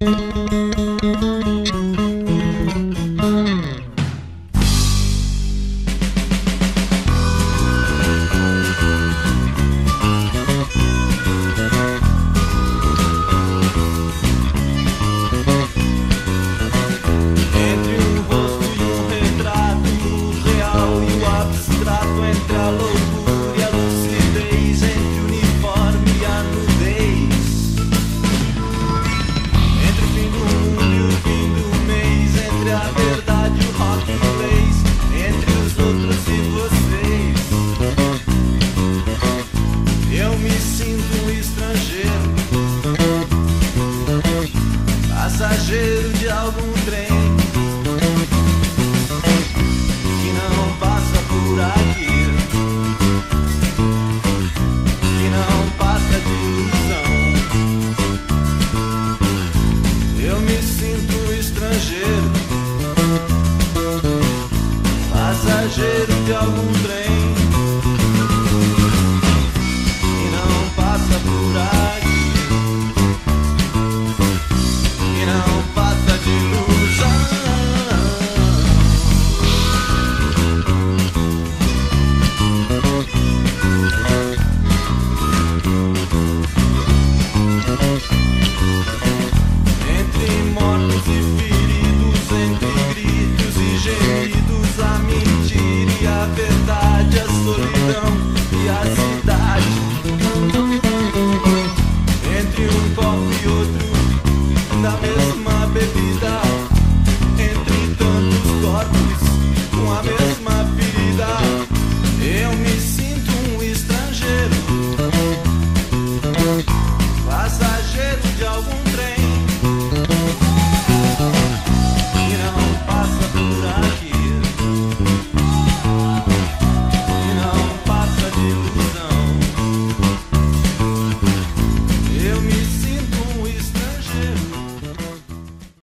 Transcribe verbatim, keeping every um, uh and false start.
Entre a loucura e a lucidez, entre o uniforme e a nudez, entre o fim do mundo e o fim do mês, entre a verdade e o rock inglês, entre os outros e vocês, eu me sinto um estrangeiro, passageiro de algum trem que não passa por aqui, que não passa de ilusão. Eu me sinto estrangeiro, passageiro de algum trem que não passa por aqui, que não passa de ilusão. Entre mortos e feridos, entre gritos e gemidos, a mentira e a verdade, a solidão e a cidade, entre um copo e outro